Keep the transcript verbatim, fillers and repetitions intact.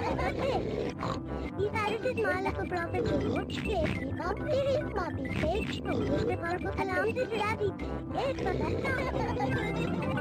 These irises smile like a proper good shape. Puppy is puppy, take two. The purple alarms is daddy. It's a